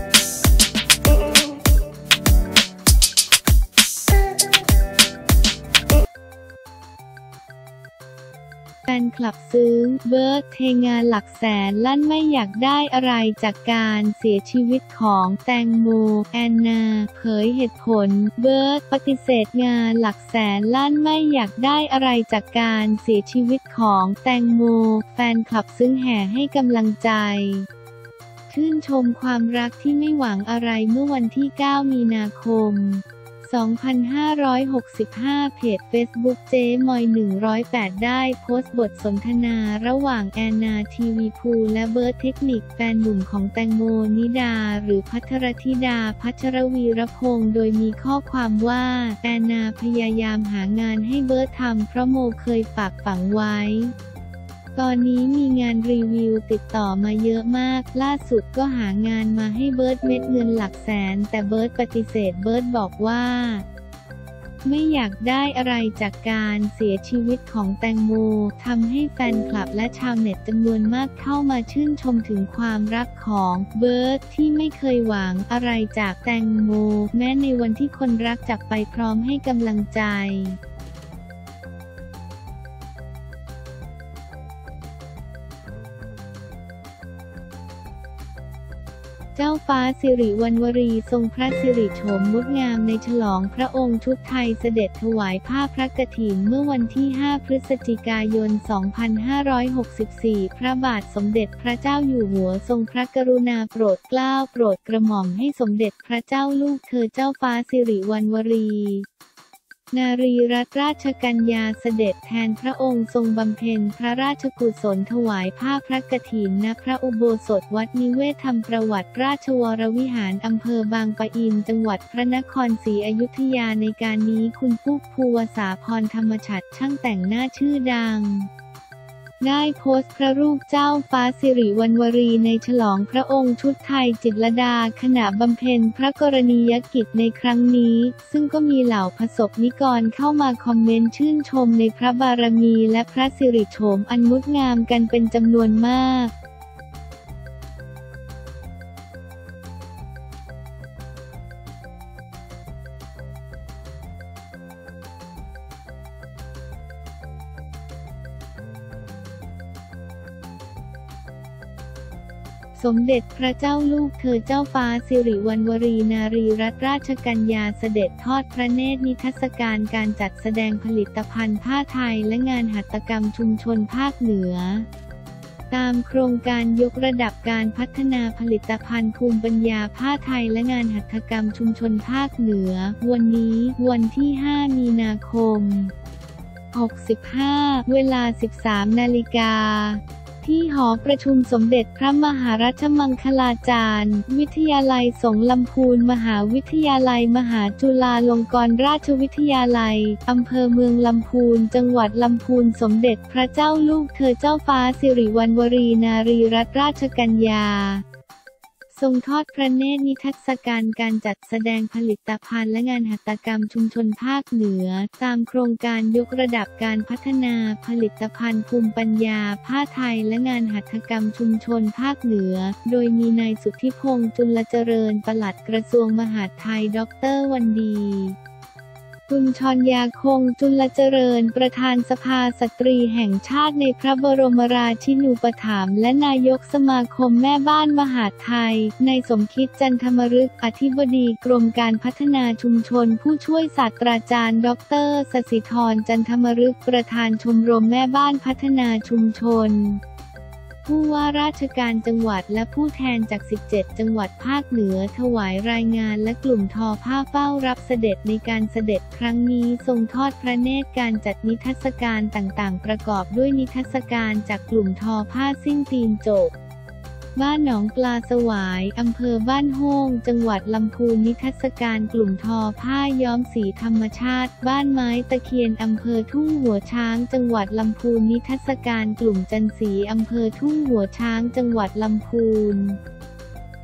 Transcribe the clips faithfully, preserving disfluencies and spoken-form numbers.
แฟนคลับซึ้งเบิร์ดเทงานหลักแสนลั่นไม่อยากได้อะไรจากการเสียชีวิตของแตงโมแอนนาเผยเหตุผลเบิร์ดปฏิเสธงานหลักแสนลั่นไม่อยากได้อะไรจากการเสียชีวิตของแตงโมแฟนคลับซึ้งแห่ให้กำลังใจชื่นชมความรักที่ไม่หวังอะไรเมื่อวันที่เก้ามีนาคมสองพันห้าร้อยหกสิบห้า เพจเฟซบุ๊กเจ๊มอยหนึ่งศูนย์แปดได้โพสต์บทสนทนาระหว่างแอนนาทีวีพูลและเบิร์ดเทคนิคแฟนหนุ่มของแตงโมนิดาหรือภัทรธิดาพัชรวีรพงษ์โดยมีข้อความว่าแอนนาพยายามหางานให้เบิร์ดทำเพราะโมเคยฝากฝังไว้ตอนนี้มีงานรีวิวติดต่อมาเยอะมากล่าสุดก็หางานมาให้เบิร์ดเม็ดเงินหลักแสนแต่เบิร์ดปฏิเสธเบิร์ดบอกว่าไม่อยากได้อะไรจากการเสียชีวิตของแตงโมทำให้แฟนคลับและชาวเน็ตจำนวนมากเข้ามาชื่นชมถึงความรักของเบิร์ดที่ไม่เคยหวังอะไรจากแตงโมแม้ในวันที่คนรักจากไปพร้อมให้กำลังใจเจ้าฟ้าสิริวัณวรีทรงพระสิริโฉมงดงามในฉลองพระองค์ชุดไทยเสด็จถวายผ้าพระกฐินเมื่อวันที่ห้าพฤศจิกายนสองพันห้าร้อยหกสิบสี่พระบาทสมเด็จพระเจ้าอยู่หัวทรงพระกรุณาโปรดเกล้าโปรดกระหม่อมให้สมเด็จพระเจ้าลูกเธอเจ้าฟ้าสิริวัณวรีนารีรัตนราชกัญญาเสด็จแทนพระองค์ทรงบำเพ็ญพระราชกุศลถวายผ้าพระกฐินณพระอุโบสถวัดนิเวศธรรมประวัติราชวรวิหารอำเภอบางปะอินจังหวัดพระนครศรีอยุธยาในการนี้คุณปุ๊กภูวสาพรธรรมฉัตรช่างแต่งหน้าชื่อดังได้โพสต์พระรูปเจ้าฟ้าสิริวัณวรีในฉลองพระองค์ชุดไทยจิตรลดาขณะบำเพ็ญพระกรณียกิจในครั้งนี้ซึ่งก็มีเหล่าประสบนิกรเข้ามาคอมเมนต์ชื่นชมในพระบารมีและพระสิริโฉมอันงดงามกันเป็นจำนวนมากสมเด็จพระเจ้าลูกเธอเจ้าฟ้าสิริวัณวรีนารีรัตนราชกัญญาเสด็จทอดพระเนตรนิทรรศการการจัดแสดงผลิตภัณฑ์ผ้าไทยและงานหัตถกรรมชุมชนภาคเหนือตามโครงการยกระดับการพัฒนาผลิตภัณฑ์ภูมิปัญญาผ้าไทยและงานหัตถกรรมชุมชนภาคเหนือวันนี้วันที่ห้ามีนาคมหกสิบห้าเวลา สิบสามนาฬิกาที่หอประชุมสมเด็จพระมหารัชมังคลาจารย์วิทยาลัยสงฆ์ลำพูนมหาวิทยาลัยมหาจุฬาลงกรณราชวิทยาลัยอำเภอเมืองลำพูนจังหวัดลำพูนสมเด็จพระเจ้าลูกเธอเจ้าฟ้าสิริวัณวรีนารีรัตนราชกัญญาทรงทอดพระเนตรนิทรรศการการจัดแสดงผลิตภัณฑ์และงานหัตถกรรมชุมชนภาคเหนือตามโครงการยกระดับการพัฒนาผลิตภัณฑ์ภูมิปัญญาผ้าไทยและงานหัตถกรรมชุมชนภาคเหนือโดยมีนายสุทธิพงษ์จุลเจริญปลัดกระทรวงมหาดไทยดร.วันดีคุณชรยาคงจุลเจริญประธานสภาสตรีแห่งชาติในพระบรมราชินูปถัมภ์และนายกสมาคมแม่บ้านมหาดไทยนายสมคิดจันทมฤกษ์อธิบดีกรมการพัฒนาชุมชนผู้ช่วยศาสตราจารย์ดร.สศิธรจันทมฤกษ์ประธานชมรมแม่บ้านพัฒนาชุมชนผู้ว่าราชการจังหวัดและผู้แทนจาก สิบเจ็ด จังหวัดภาคเหนือถวายรายงานและกลุ่มทอผ้าเฝ้ารับเสด็จในการเสด็จครั้งนี้ทรงทอดพระเนตรการจัดนิทรรศการต่างๆประกอบด้วยนิทรรศการจากกลุ่มทอผ้าสิ้นตีนจกบ้านหนองปลาสวายอำเภอบ้านโฮ่งจังหวัดลำพูนนิทรรศการกลุ่มทอผ้าย้อมสีธรรมชาติบ้านไม้ตะเคียนอำเภอทุ่งหัวช้างจังหวัดลำพูนนิทรรศการกลุ่มจันสีอำเภอทุ่งหัวช้างจังหวัดลำพูน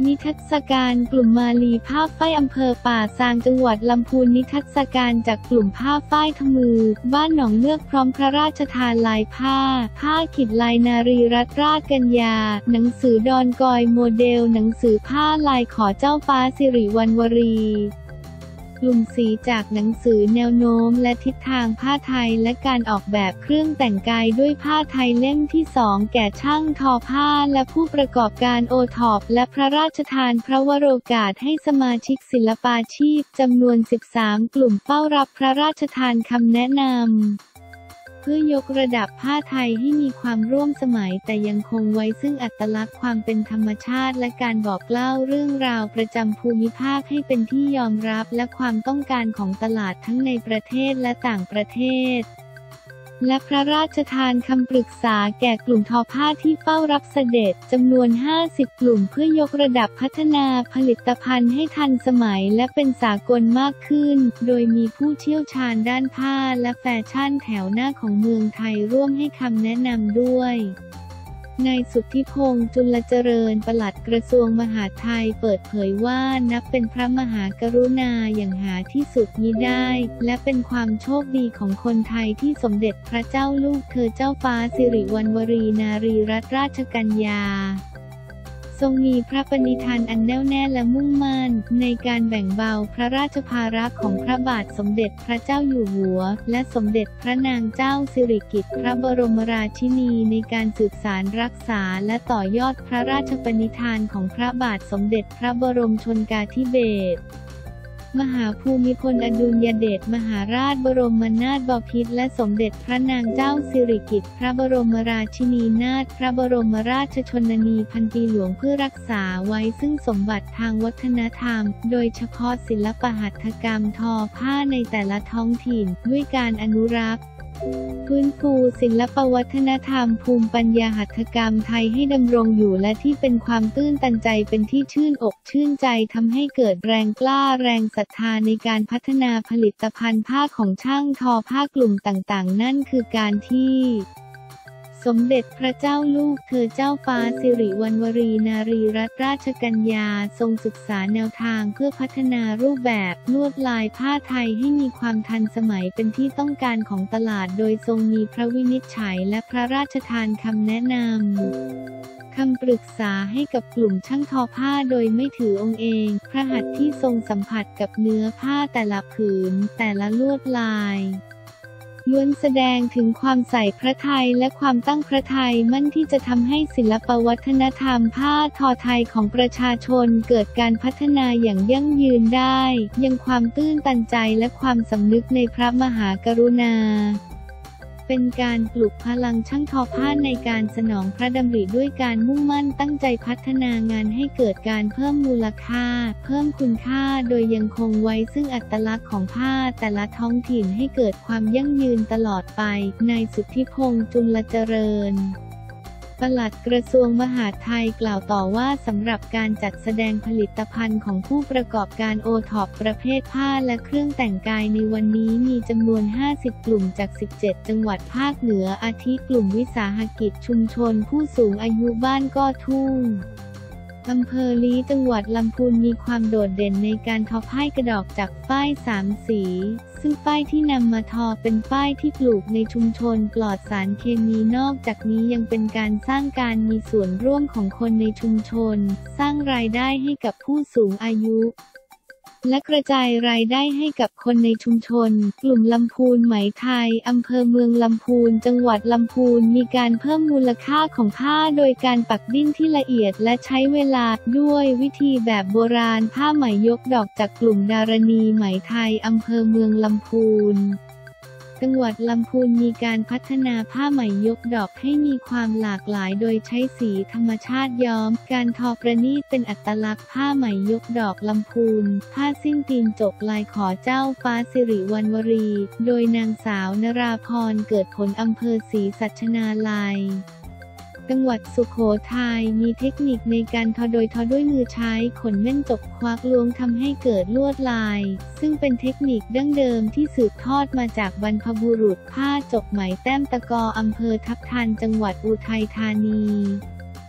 นิทรรศการกลุ่มมาลีผ้าฝ้ายอำเภอป่าซางจังหวัดลำพูนนิทรรศการจากกลุ่มผ้าฝ้ายทมือบ้านหนองเลือกพร้อมพระราชทานลายผ้าผ้าขิดลายนารีรัตนราชกัญญาหนังสือดอนกอยโมเดลหนังสือผ้าลายขอเจ้าฟ้าสิริวัณวรีกลุ่มสีจากหนังสือแนวโน้มและทิศทางผ้าไทยและการออกแบบเครื่องแต่งกายด้วยผ้าไทยเล่มที่สองแก่ช่างทอผ้าและผู้ประกอบการโอท็อปและพระราชทานพระวโรกาสให้สมาชิกศิลปาชีพจำนวนสิบสามกลุ่มเฝ้ารับพระราชทานคำแนะนำเพื่อยกระดับผ้าไทยให้มีความร่วมสมัยแต่ยังคงไว้ซึ่งอัตลักษณ์ความเป็นธรรมชาติและการบอกเล่าเรื่องราวประจำภูมิภาคให้เป็นที่ยอมรับและความต้องการของตลาดทั้งในประเทศและต่างประเทศและพระราชทานคำปรึกษาแก่กลุ่มทอผ้าที่เฝ้ารับเสด็จจำนวนห้าสิบกลุ่มเพื่อยกระดับพัฒนาผลิตภัณฑ์ให้ทันสมัยและเป็นสากลมากขึ้นโดยมีผู้เชี่ยวชาญด้านผ้าและแฟชั่นแถวหน้าของเมืองไทยร่วมให้คำแนะนำด้วยนายสุทธิพงษ์จุลเจริญปลัดกระทรวงมหาดไทยเปิดเผยว่านับเป็นพระมหากรุณาอย่างหาที่สุดมิได้และเป็นความโชคดีของคนไทยที่สมเด็จพระเจ้าลูกเธอเจ้าฟ้าสิริวัณวรีนารีรัตนราชกัญญาทรงมีพระปณิธานอันแน่วแน่และมุ่งมั่นในการแบ่งเบาพระราชภาระของพระบาทสมเด็จพระเจ้าอยู่หัวและสมเด็จพระนางเจ้าสิริกิติ์พระบรมราชินีในการสืบสานรักษาและต่อยอดพระราชปณิธานของพระบาทสมเด็จพระบรมชนกาธิเบศรมหาภูมิพลอดุลยเดชมหาราชบรมนาถบพิตรและสมเด็จพระนางเจ้าสิริกิติ์พระบรมราชินีนาถพระบรมราชชนนีพันปีหลวงเพื่อรักษาไว้ซึ่งสมบัติทางวัฒนธรรมโดยเฉพาะศิลปหัตถกรรมทอผ้าในแต่ละท้องถิ่นด้วยการอนุรักษ์ฟื้นฟูศิลปวัฒนธรรมภูมิปัญญาหัตถกรรมไทยให้ดำรงอยู่และที่เป็นความตื้นตันใจเป็นที่ชื่นอกชื่นใจทำให้เกิดแรงกล้าแรงศรัทธาในการพัฒนาผลิตภัณฑ์ผ้าของช่างทอผ้ากลุ่มต่างๆนั่นคือการที่สมเด็จพระเจ้าลูกเธอเจ้าฟ้าสิริวัณวรีนารีรัตนราชกัญญาทรงศึกษาแนวทางเพื่อพัฒนารูปแบบลวดลายผ้าไทยให้มีความทันสมัยเป็นที่ต้องการของตลาดโดยทรงมีพระวินิจฉัยและพระราชทานคำแนะนำคำปรึกษาให้กับกลุ่มช่างทอผ้าโดยไม่ถือองค์เองพระหัตถ์ที่ทรงสัมผัสกับเนื้อผ้าแต่ละผืนแต่ละลวดลายล้วนแสดงถึงความใส่พระทัยและความตั้งพระทัยมั่นที่จะทำให้ศิลปวัฒนธรรมผ้าทอไทยของประชาชนเกิดการพัฒนาอย่างยั่งยืนได้ยังความตื้นตันใจและความสำนึกในพระมหากรุณาเป็นการปลุกพลังช่างทอผ้าในการสนองพระดำริด้วยการมุ่งมั่นตั้งใจพัฒนางานให้เกิดการเพิ่มมูลค่าเพิ่มคุณค่าโดยยังคงไว้ซึ่งอัตลักษณ์ของผ้าแต่ละท้องถิ่นให้เกิดความยั่งยืนตลอดไปนายสุทธิพงษ์จุลเจริญปลัดกระทรวงมหาดไทยกล่าวต่อว่าสำหรับการจัดแสดงผลิตภัณฑ์ของผู้ประกอบการโอท็อปประเภทผ้าและเครื่องแต่งกายในวันนี้มีจำนวนห้าสิบกลุ่มจากสิบเจ็ดจังหวัดภาคเหนืออาทิกลุ่มวิสาหกิจชุมชนผู้สูงอายุบ้านก้อทุ่งอำเภอลี้จังหวัดลำพูนมีความโดดเด่นในการทอผ้ากระดอกจากฝ้ายสามสีซึ่งฝ้ายที่นำมาทอเป็นฝ้ายที่ปลูกในชุมชนปลอดสารเคมีนอกจากนี้ยังเป็นการสร้างการมีส่วนร่วมของคนในชุมชนสร้างรายได้ให้กับผู้สูงอายุและกระจายรายได้ให้กับคนในชุมชนกลุ่มลำพูนไหมไทยอำเภอเมืองลำพูนจังหวัดลำพูนมีการเพิ่มมูลค่าของผ้าโดยการปักดิ้นที่ละเอียดและใช้เวลาด้วยวิธีแบบโบราณผ้าไหมยกดอกจากกลุ่มดารณีไหมไทยอำเภอเมืองลำพูนจังหวัดลำพูนมีการพัฒนาผ้าไหมยกดอกให้มีความหลากหลายโดยใช้สีธรรมชาติย้อมการทอประณีตเป็นอัตลักษณ์ผ้าไหมยกดอกลำพูนผ้าสิ้นตีนจกลายขอเจ้าฟ้าสิริวัณวรีโดยนางสาวนราพรเกิดผลอำเภอศรีสัชนาลัยจังหวัดสุโขทัยมีเทคนิคในการทอโดยทอด้วยมือใช้ขนแม่นจกควักล้วงทำให้เกิดลวดลายซึ่งเป็นเทคนิคดั้งเดิมที่สืบทอดมาจากบรรพบุรุษผ้าจกไหมแต้มตะกออำเภอทับทันจังหวัดอุทัยธานี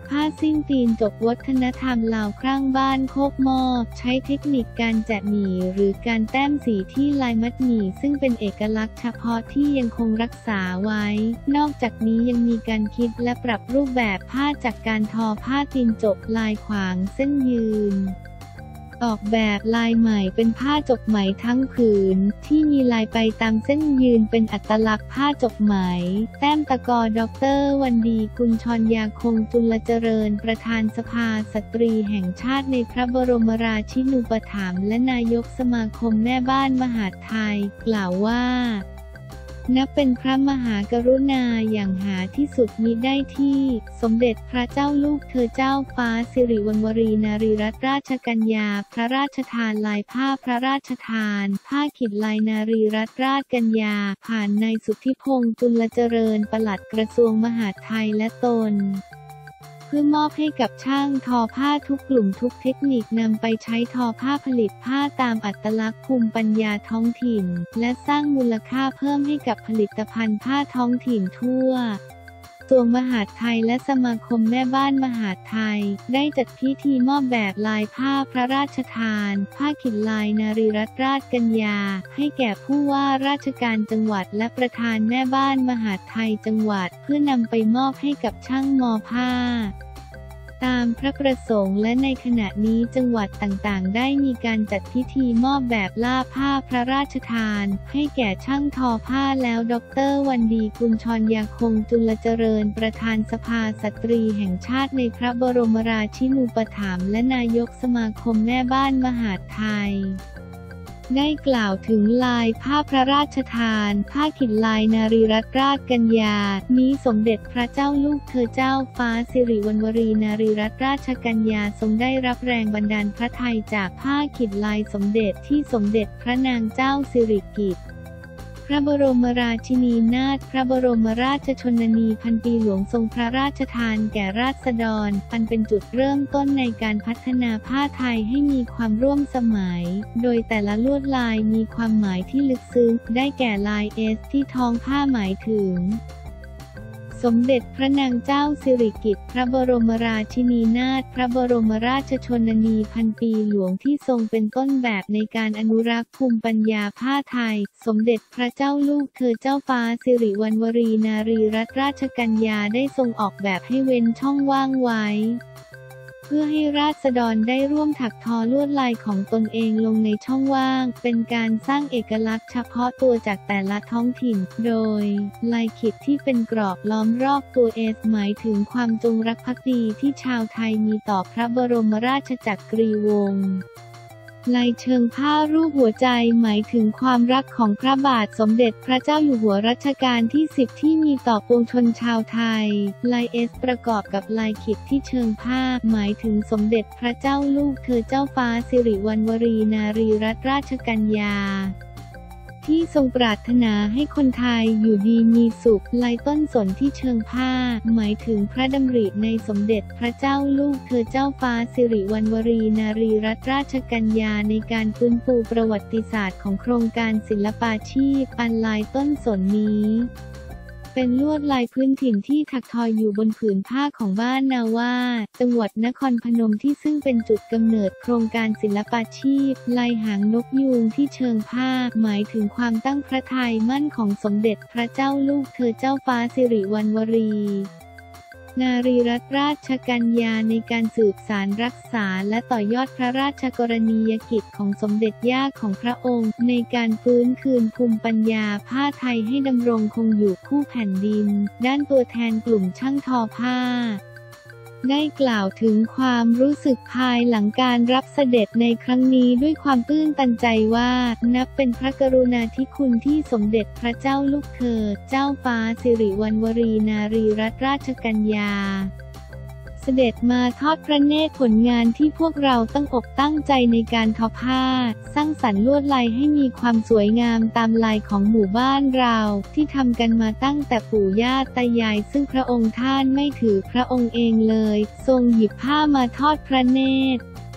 ผ้าสิ้นตีนจกวัฒนธรรมลาวครั่งบ้านโคกหม้อใช้เทคนิคการแจะหมี่หรือการแต้มสีที่ลายมัดหมี่ซึ่งเป็นเอกลักษณ์เฉพาะที่ยังคงรักษาไว้นอกจากนี้ยังมีการคิดและปรับรูปแบบผ้าจากการทอผ้าตีนจกลายขวางเส้นยืนออกแบบลายใหม่เป็นผ้าจกไหมทั้งผืนที่มีลายไปตามเส้นยืนเป็นอัตลักษณ์ผ้าจกไหมแต้มตะกอดร.วันดีกุลชรยาคงจุลเจริญประธานสภาสตรีแห่งชาติในพระบรมราชินูปถัมภ์และนายกสมาคมแม่บ้านมหาดไทยกล่าวว่านับเป็นพระมหากรุณาอย่างหาที่สุดมิได้ที่สมเด็จพระเจ้าลูกเธอเจ้าฟ้าสิริวัณวรีนารีรัตนราชกัญญาพระราชทานลายผ้าพระราชทานผ้าขีดลายนารีรัตนราชกัญญาผ่านนายสุทธิพงษ์จุลเจริญปลัดกระทรวงมหาดไทยและตนเพื่อมอบให้กับช่างทอผ้าทุกกลุ่มทุกเทคนิคนำไปใช้ทอผ้าผลิตผ้าตามอัตลักษณ์ภูมิปัญญาท้องถิ่นและสร้างมูลค่าเพิ่มให้กับผลิตภัณฑ์ผ้าท้องถิ่นทั่วกระทรวงมหาดไทยและสมาคมแม่บ้านมหาดไทยได้จัดพิธีมอบแบบลายผ้าพระราชทานผ้าขีดลายนารีรัตนราชกัญญาให้แก่ผู้ว่าราชการจังหวัดและประธานแม่บ้านมหาดไทยจังหวัดเพื่อนำไปมอบให้กับช่างมอผ้าตามพระประสงค์และในขณะนี้จังหวัดต่างๆได้มีการจัดพิธีมอบแบบล่าผ้าพระราชทานให้แก่ช่างทอผ้าแล้วดร.วันดีกุลชรยาคงจุลเจริญประธานสภาสตรีแห่งชาติในพระบรมราชินูปถัมภ์และนายกสมาคมแม่บ้านมหาดไทยได้กล่าวถึงลายผ้าพระราชทานผ้าขีดลายนารีรัตนราชกัญญานี้สมเด็จพระเจ้าลูกเธอเจ้าฟ้าสิริวัณวรีนารีรัตนราชกัญญาทรงได้รับแรงบันดาลพระทัยจากผ้าขีดลายสมเด็จที่สมเด็จพระนางเจ้าสิริกิติ์พระบรมราชินีนาถพระบรมราชชนนีพันปีหลวงทรงพระราชทานแก่ราษฎรอันเป็นจุดเริ่มต้นในการพัฒนาผ้าไทยให้มีความร่วมสมัยโดยแต่ละลวดลายมีความหมายที่ลึกซึ้งได้แก่ลายเอสที่ท้องผ้าหมายถึงสมเด็จพระนางเจ้าสิริกิติ์พระบรมราชินีนาถพระบรมราชชนนีพันปีหลวงที่ทรงเป็นต้นแบบในการอนุรักษ์ภูมิปัญญาผ้าไทยสมเด็จพระเจ้าลูกเธอเจ้าฟ้าสิริวัณวรีนารีรัตนราชกัญญาได้ทรงออกแบบให้เว้นช่องว่างไว้เพื่อให้ราษฎรได้ร่วมถักทอลวดลายของตนเองลงในช่องว่างเป็นการสร้างเอกลักษณ์เฉพาะตัวจากแต่ละท้องถิ่นโดยลายขีดที่เป็นกรอบล้อมรอบตัวเอสหมายถึงความจงรักภักดีที่ชาวไทยมีต่อพระบรมราชจักรีวงศ์ลายเชิงผ้ารูปหัวใจหมายถึงความรักของพระบาทสมเด็จพระเจ้าอยู่หัวรัชกาลที่สิบที่มีต่อปวงชนชาวไทยลายเอสประกอบกับลายขีดที่เชิงผ้าหมายถึงสมเด็จพระเจ้าลูกเธอเจ้าฟ้าสิริวัณวรีนารีรัตนราชกัญญาที่ทรงปรารถนาให้คนไทยอยู่ดีมีสุขลายต้นสนที่เชิงผ้าหมายถึงพระดำริในสมเด็จพระเจ้าลูกเธอเจ้าฟ้าสิริวัณวรีนารีรัตนราชกัญญาในการฟื้นฟูประวัติศาสตร์ของโครงการศิลปาชีพอันลายต้นสนนี้เป็นลวดลายพื้นถิ่นที่ถักทออยู่บนผืนผ้าของบ้านนาว่าจังหวัดนครพนมที่ซึ่งเป็นจุดกำเนิดโครงการศิลปาชีพลายหางนกยูงที่เชิงผ้าหมายถึงความตั้งพระทัยมั่นของสมเด็จพระเจ้าลูกเธอเจ้าฟ้าสิริวัณวรีนารีรัตนราชกัญญาในการสืบสานรักษาและต่อยอดพระราชกรณียกิจของสมเด็จย่าของพระองค์ในการฟื้นคืนภูมิปัญญาผ้าไทยให้ดำรงคงอยู่คู่แผ่นดินด้านตัวแทนกลุ่มช่างทอผ้าได้กล่าวถึงความรู้สึกภายหลังการรับเสด็จในครั้งนี้ด้วยความตื้นตันใจว่านับเป็นพระกรุณาธิคุณที่สมเด็จพระเจ้าลูกเธอเจ้าฟ้าสิริวัณวรีนารีรัตนราชกัญญาเสด็จมาทอดพระเนตรผลงานที่พวกเราตั้งอกตั้งใจในการทอผ้าสร้างสรรค์ลวดลายให้มีความสวยงามตามลายของหมู่บ้านเราที่ทำกันมาตั้งแต่ปู่ย่าตายายซึ่งพระองค์ท่านไม่ถือพระองค์เองเลยทรงหยิบผ้ามาทอดพระเนตร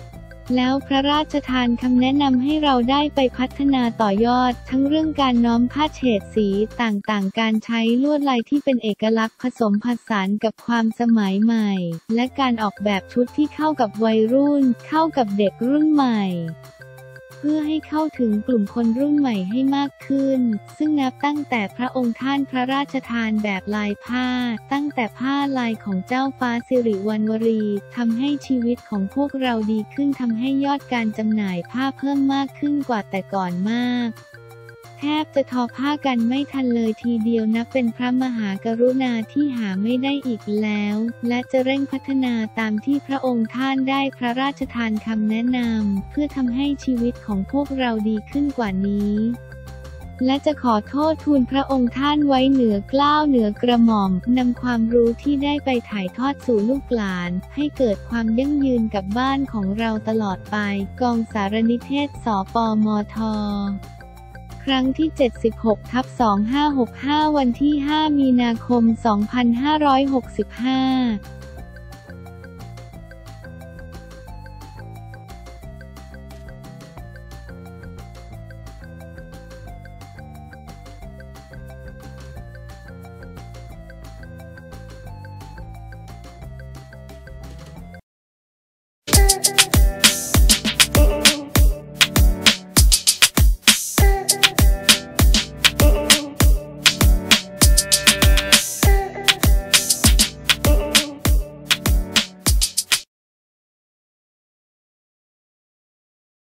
แล้วพระราชทานคำแนะนำให้เราได้ไปพัฒนาต่อยอดทั้งเรื่องการน้อมผ้าเฉดสีต่างๆการใช้ลวดลายที่เป็นเอกลักษณ์ผสมผสานกับความสมัยใหม่และการออกแบบชุดที่เข้ากับวัยรุ่นเข้ากับเด็กรุ่นใหม่เพื่อให้เข้าถึงกลุ่มคนรุ่นใหม่ให้มากขึ้นซึ่งนับตั้งแต่พระองค์ท่านพระราชทานแบบลายผ้าตั้งแต่ผ้าลายของเจ้าฟ้าสิริวัณวรีทำให้ชีวิตของพวกเราดีขึ้นทำให้ยอดการจำหน่ายผ้าเพิ่มมากขึ้นกว่าแต่ก่อนมากแทบจะทอผ้ากันไม่ทันเลยทีเดียวนับเป็นพระมหากรุณาที่หาไม่ได้อีกแล้วและจะเร่งพัฒนาตามที่พระองค์ท่านได้พระราชทานคำแนะนำเพื่อทำให้ชีวิตของพวกเราดีขึ้นกว่านี้และจะขอโทษทูลพระองค์ท่านไว้เหนือเกล้าเหนือกระหม่อมนำความรู้ที่ได้ไปถ่ายทอดสู่ลูกหลานให้เกิดความยั่งยืนกับบ้านของเราตลอดไปกองสารนิเทศสปมทครั้งที่ เจ็ดสิบหก ทับ สองพันห้าร้อยหกสิบห้า วันที่ ห้า มีนาคม สองพันห้าร้อยหกสิบห้า